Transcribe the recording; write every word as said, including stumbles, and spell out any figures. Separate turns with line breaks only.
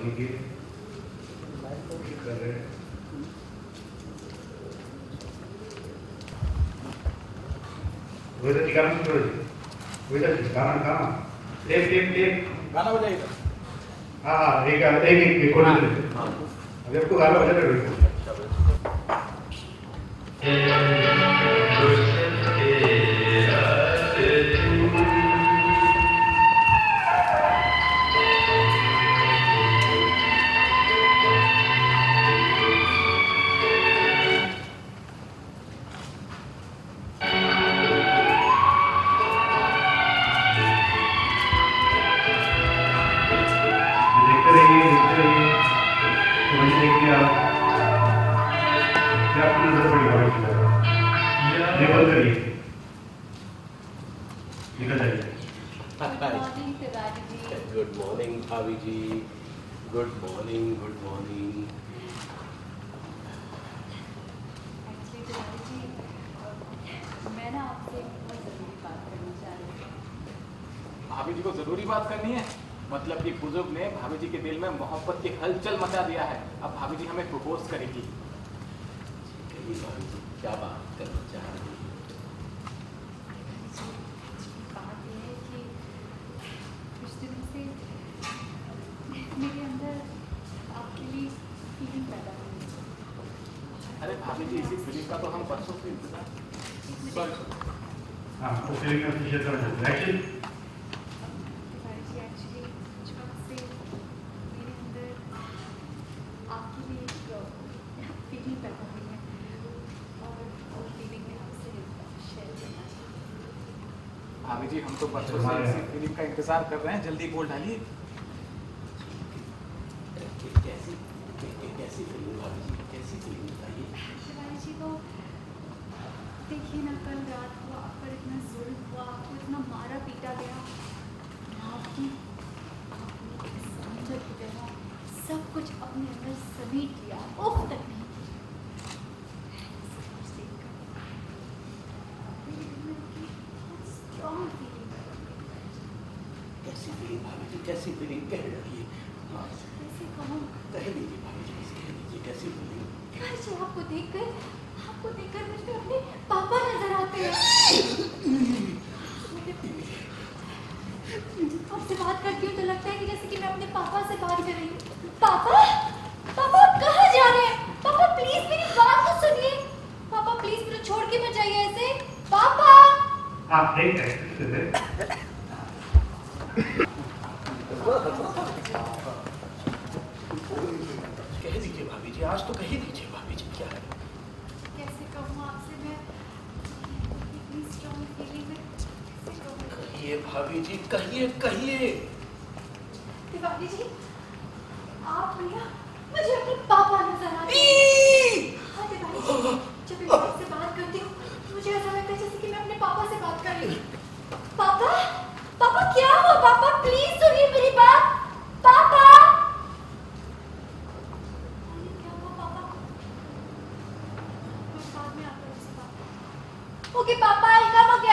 कीजिए। कर रहे हैं वही तो ठिकाना से छोड़ दीजिए। वही तो ठिकाना कहाँ टेप टेप टेप
गाना बजाइएगा।
हाँ हाँ एक एक एक एक कोड दे देते। अभी आपको गाना बजा रहे हो।
गुड मॉर्निंग भाभी जी, good morning good morning.
Actually Tiwari ji, मैं ना आपसे बहुत ज़रूरी बात करना चाह रही हूँ।
भाभी जी को जरूरी बात करनी है? मतलब कि बुजुर्ग ने भाभी जी के दिल में मोहब्बत की हलचल मचा दिया है। अब भाभी जी हमें प्रपोज करेगी।
भाभी जी क्या बात करना चाह रही हैं?
बात यह है कि कुछ दिनों से मेरे अंदर आपके लिए फीलिंग पैदा हुई है।
अरे भाभी जी इसी फीलिंग का तो हम बरसों से इंतजार।
हाँ वो फीलिंग का पीछे कर दो एक्शन।
तिवारी जी एक्चुअली कुछ वक्त से मेरे अंदर आपके लिए एक फीलिंग पैदा हुई है और वो फीलिंग में आपसे शेयर करना चाहती हूँ।
भाभी जी हम तो बरसों से इसी फीलिंग का इंतजार कर रहे हैं, जल्दी बोल डालिए।
कैसी कैसी फीलिंग भाभी जी, कैसी फीलिंग बताइए।
तिवारी जी तो देखिए ना, कल रात को आप पर इतना जुल्म हुआ, आपको इतना मारा पीटा गया, आपकी आपने इस समुंदर की तरह सब कुछ अपने अंदर समेट लिया, उफ तक नहीं की। सब कुछ देखकर मेरे दिल में की बहुत स्ट्रॉन्ग फीलिंग है।
कैसी फीलिंग भाभी जी, कैसी फीलिंग कह रही है?
कैसे कहूँ?
कह दीजिए भाभी जी, कह दीजिए कैसी फीलिंग।
तिवारी जी आपको देखकर आपको देखकर मुझे अपने पापा नजर आते हैं। जब आपसे बात करती हूँ तो लगता है कि जैसे कि मैं अपने पापा से बात कर रही हूँ। पापा, पापा आप कहाँ जा रहे हैं? पापा प्लीज मेरी बात तो सुनिए। पापा प्लीज मुझे छोड़ के मत जाइए ऐसे। पापा।
आप देख रहे हैं
कह दीजिए भाभी जी, आज तो कह दीजिए भाभी जी क्या है?
कैसे कहूँ आपसे मैं इतनी स्ट्रॉन्ग फीलिंग में कैसे कहूँ?
कहिए भाभी जी, कहिए कहिए।
तिवारी जी आप भैया मुझे अपने पापा नजर आते हैं। हाँ तिवारी जी, जब मैं आपसे बात करती हूँ मुझे ऐसा लगता है जैसे कि मैं अपने पापा से बात कर रही हूँ। पापा, पापा क्या हुआ? पापा प्लीज सुनिए मेरी बात। पापा क्या हुआ पापा? मैं बाद में आता हूँ उससे बात। ओके पापा, I'll come again.